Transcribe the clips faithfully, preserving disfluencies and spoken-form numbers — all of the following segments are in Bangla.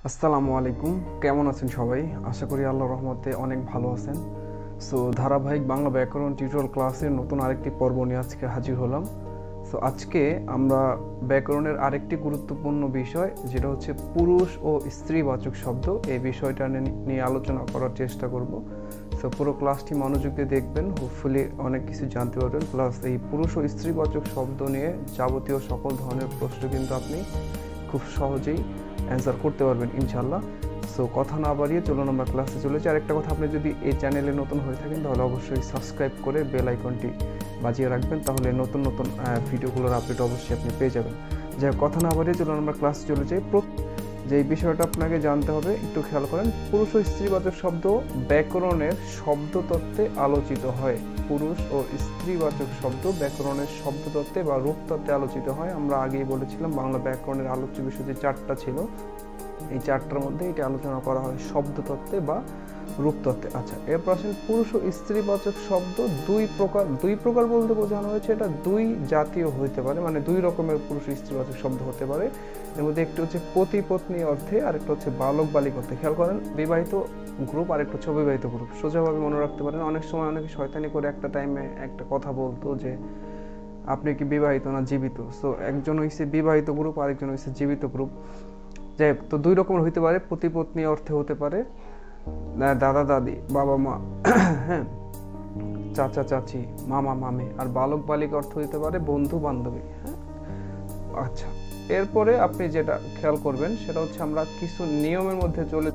আসসালামু আলাইকুম, কেমন আছেন সবাই? আশা করি আল্লাহর রহমতে অনেক ভালো আছেন। সো ধারাবাহিক বাংলা ব্যাকরণ টিউটোরিয়াল ক্লাসের নতুন আরেকটি পর্ব নিয়ে আজকে হাজির হলাম। সো আজকে আমরা ব্যাকরণের আরেকটি গুরুত্বপূর্ণ বিষয়, যেটা হচ্ছে পুরুষ ও স্ত্রীবাচক শব্দ, এই বিষয়টা নিয়ে আলোচনা করার চেষ্টা করব। সো পুরো ক্লাসটি মনোযোগ দিয়ে দেখবেন, হোপফুলি অনেক কিছু জানতে পারবেন। প্লাস এই পুরুষ ও স্ত্রীবাচক শব্দ নিয়ে যাবতীয় সকল ধরনের প্রশ্ন কিন্তু আপনি খুব সহজেই অ্যান্সার করতে পারবেন ইনশাল্লাহ। সো কথা না বাড়িয়ে চলুন আমরা ক্লাসে চলে যাই। আরেকটা কথা, আপনি যদি এই চ্যানেলে নতুন হয়ে থাকেন তাহলে অবশ্যই সাবস্ক্রাইব করে বেল আইকনটি বাজিয়ে রাখবেন, তাহলে নতুন নতুন ভিডিওগুলোর আপডেট অবশ্যই আপনি পেয়ে যাবেন। যাই হোক, কথা না বাড়িয়ে চলুন আমরা ক্লাসে চলে যাই। যে বিষয়টা আপনাকে জানতে হবে একটু খেয়াল করেন। পুরুষ ও স্ত্রীবাচক শব্দ ব্যাকরণের শব্দতত্ত্বে আলোচিত হয়। পুরুষ ও স্ত্রীবাচক শব্দ ব্যাকরণের শব্দতত্ত্বে বা রূপতত্ত্বে আলোচিত হয়। আমরা আগেই বলেছিলাম বাংলা ব্যাকরণের আলোচ্য বিষয় যে চারটা ছিল, এই চারটার মধ্যে এটি আলোচনা করা হয় শব্দতত্ত্বে বা রূপতত্ত্বে। আচ্ছা, এরপর আসেন, পুরুষ ও স্ত্রীবাচক শব্দ দুই প্রকার। দুই প্রকার বলতে বোঝানো হয়েছে এটা দুই জাতীয় হইতে পারে, মানে দুই রকমের পুরুষ ও স্ত্রীবাচক শব্দ হতে পারে। এর মধ্যে একটি হচ্ছে পতি পত্নী অর্থে, আর একটা হচ্ছে বালক বালিক অর্থে। খেয়াল করেন, বিবাহিত গ্রুপ আর একটা হচ্ছে অবিবাহিত গ্রুপ। সোজাভাবে মনে রাখতে পারেন। অনেক সময় অনেকে শয়তানি করে একটা টাইমে একটা কথা বলতো যে আপনি কি বিবাহিত না জীবিত। সো একজন হইছে বিবাহিত গ্রুপ, আরেকজন হইছে জীবিত গ্রুপ। যাই হোক, তো দুই রকমের হইতে পারে। পতি পত্নী অর্থে হতে পারে দাদা দাদি, বাবা মা, হ্যাঁ, চাচা চাচি, মামা মামি। আর বালক বালিক অর্থ হইতে পারে বন্ধু বান্ধবী। হ্যাঁ, আচ্ছা, এরপরে আপনি যেটা খেয়াল করবেন সেটা হচ্ছে আমরা কিছু নিয়মের মধ্যে চলে।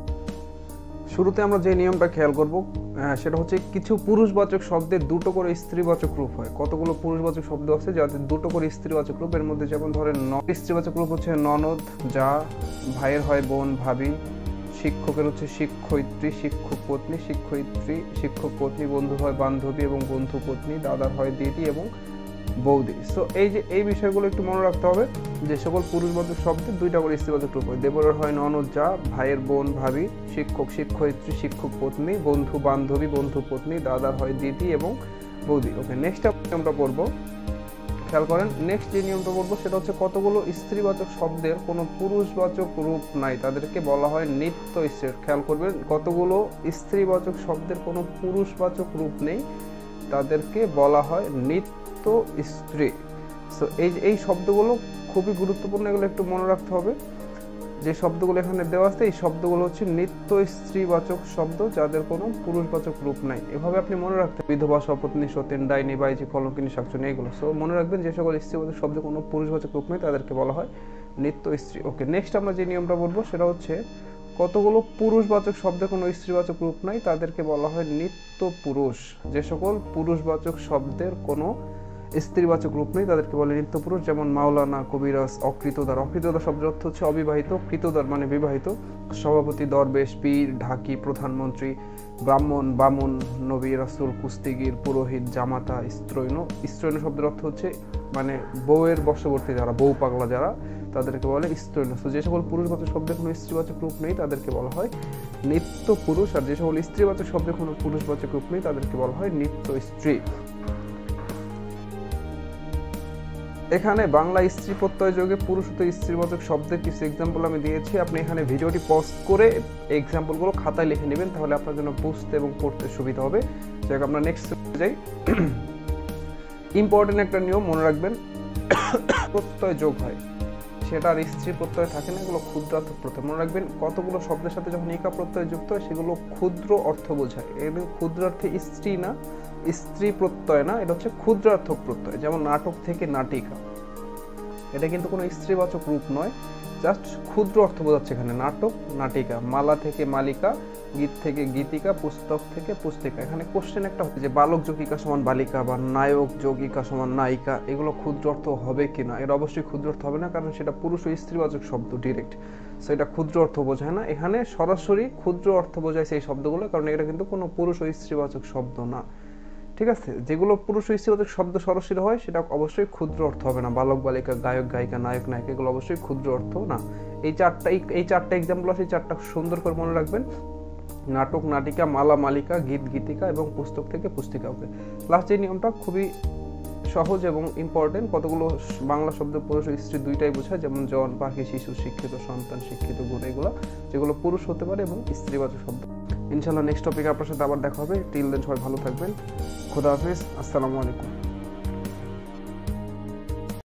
শুরুতে আমরা যে নিয়মটা খেয়াল করব সেটা হচ্ছে কিছু পুরুষবাচক শব্দের দুটো করে স্ত্রীবাচক রূপ হয়। কতগুলো পুরুষবাচক শব্দ আছে যাদের দুটো করে স্ত্রীবাচক রূপ। এর মধ্যে যেমন ধরেন, স্ত্রীবাচক রূপ হচ্ছে ননদ, যা, ভাইয়ের হয় বোন, ভাবি, শিক্ষকের হচ্ছে শিক্ষয়িত্রী, শিক্ষক পত্নী, শিক্ষয়িত্রী, শিক্ষক পত্নী, বন্ধু হয় বান্ধবী এবং বন্ধু পত্নী, দাদার হয় দিদি এবং বৌদি। সো এই যে এই বিষয়গুলো একটু মনে রাখতে হবে। যে সকল পুরুষবাচক শব্দের দুইটা করে স্ত্রীবাচক রূপ হয়। দেবরের হয় ননদ, যা, ভাইয়ের বোন, ভাবি, শিক্ষক শিক্ষয়িত্রী, শিক্ষক পত্নী, বন্ধু বান্ধবী, বন্ধু পত্নী, দাদার হয় দিদি এবং বৌদি। ওকে, নেক্সট আমরা পড়বো। খেয়াল করেন, নেক্সট যে নিয়মটা বলবো সেটা হচ্ছে কতগুলো স্ত্রীবাচক শব্দের কোনো পুরুষবাচক রূপ নাই, তাদেরকে বলা হয় নিত্য স্ত্রী। খেয়াল করবেন, কতগুলো স্ত্রীবাচক শব্দের কোনো পুরুষবাচক রূপ নেই, তাদেরকে বলা হয় নিত্য স্ত্রী। সো এই এই শব্দগুলো খুবই গুরুত্বপূর্ণ, এগুলো একটু মনে রাখতে হবে। যে শব্দগুলো এখানে দেওয়া আছে এই শব্দগুলো হচ্ছে নিত্য স্ত্রীবাচক শব্দ, যাদের কোনো পুরুষবাচক রূপ নাই। এভাবে আপনি মনে রাখতে, বিধবা, সপত্নী, সতীন, ডাইনি, বাইজি, কলঙ্কিনী, শাকচুনি, এগুলো। সো মনে রাখবেন যে সকল স্ত্রীবাচক শব্দ কোনো পুরুষবাচক রূপ নেই, তাদেরকে বলা হয় নিত্য স্ত্রী। ওকে, নেক্সট আমরা যে নিয়মটা বলবো সেটা হচ্ছে কতগুলো পুরুষবাচক শব্দের কোনো স্ত্রীবাচক রূপ নাই, তাদেরকে বলা হয় নিত্য পুরুষ। যে সকল পুরুষবাচক শব্দের কোনো স্ত্রীবাচক রূপ নেই তাদেরকে বলে নিত্য পুরুষ। যেমন মাওলানা, কবিরাজ, অকৃতদার। অকৃতদার শব্দের অর্থ হচ্ছে অবিবাহিত, কৃতদার মানে বিবাহিত। সভাপতি, দরবেশ, পীর, ঢাকি, প্রধানমন্ত্রী, ব্রাহ্মণ, বামুন, নবী, রাসূল, কুস্তিগির, পুরোহিত, জামাতা, স্ত্রৈণ। স্ত্রৈণ শব্দের অর্থ হচ্ছে মানে বউয়ের বশবর্তী যারা, বউ পাগলা যারা, তাদেরকে বলে স্ত্রৈণ। তো যে সকল পুরুষবাচক শব্দের কোনো স্ত্রীবাচক রূপ নেই তাদেরকে বলা হয় নিত্য পুরুষ। আর যে সকল স্ত্রীবাচক শব্দের কোনো পুরুষবাচক রূপ নেই তাদেরকে বলা হয় নিত্য স্ত্রী। এখানে বাংলা স্ত্রী প্রত্যয় যোগে পুরুষত স্ত্রীবাচক শব্দের কিছু এক্সাম্পল আমি দিয়েছি। আপনি এখানে ভিডিওটি পজ করে এই এক্সাম্পলগুলো খাতায় লিখে নেবেন, তাহলে আপনার জন্য বুঝতে এবং পড়তে সুবিধা হবে। যাই হোক, আমরা নেক্সট যাই। ইম্পর্টেন্ট একটা নিয়ম মনে রাখবেন, প্রত্যয় যোগ হয় সেটা আর স্ত্রী প্রত্যয় থাকে না, এগুলো ক্ষুদ্রার্থক প্রত্যয়। মনে রাখবেন, কতগুলো শব্দের সাথে যখন ইকা প্রত্যয় যুক্ত হয় সেগুলো ক্ষুদ্র অর্থ বোঝায়। এগুলো ক্ষুদ্রার্থে স্ত্রী না, স্ত্রী প্রত্যয় না, এটা হচ্ছে ক্ষুদ্রার্থক প্রত্যয়। যেমন নাটক থেকে নাটিকা, এটা কিন্তু কোনো স্ত্রীবাচক রূপ নয়, জাস্ট ক্ষুদ্র অর্থ বোঝাচ্ছে এখানে। নাটক, নাটিকা। মালা থেকে মালিকা, গীত থেকে গীতিকা, পুস্তক থেকে পুস্তিকা। এখানে কোশ্চেন একটা হচ্ছে যে বালক যোগিকা সমান বালিকা বা নায়ক যোগিকা সমান নায়িকা, এগুলো ক্ষুদ্র অর্থ হবে কিনা? এর অবশ্যই ক্ষুদ্র অর্থ হবে না, কারণ সেটা পুরুষ ও স্ত্রীবাচক শব্দ ডিরেক্ট। সো এটা ক্ষুদ্র অর্থ বোঝায় না। এখানে সরাসরি ক্ষুদ্র অর্থ বোঝায় সেই শব্দগুলো, কারণ এটা কিন্তু কোনো পুরুষ ও স্ত্রীবাচক শব্দ না। ঠিক আছে, যেগুলো পুরুষ ও স্ত্রীবাচক শব্দ সরাসরি হয় সেটা অবশ্যই ক্ষুদ্র অর্থ হবে না। বালক বালিকা, গায়ক গায়িকা, নায়ক নায়িকা, এগুলো অবশ্যই ক্ষুদ্র অর্থ না। এই চারটা এই চারটা এক্সাম্পল আছে, এই চারটা সুন্দর করে মনে রাখবেন। নাটক, নাটিকা, মালা, মালিকা, গীত, গীতিকা এবং পুস্তক থেকে পুস্তিকা। ওকে, লাস্ট যে নিয়মটা খুবই সহজ এবং ইম্পর্টেন্ট। কতগুলো বাংলা শব্দ পুরুষ ও স্ত্রী দুইটাই বোঝায়, যেমন জন, পাখি, শিশু, শিক্ষিত, সন্তান, শিক্ষিত, গুণ, এগুলো যেগুলো পুরুষ হতে পারে এবং স্ত্রীবাচক শব্দ। ইনশাআল্লাহ নেক্সট টপিকে আপনার সাথে আবার দেখা হবে। টিল দেন সবাই ভালো থাকবেন। খোদা হাফেজ। আসসালামু আলাইকুম।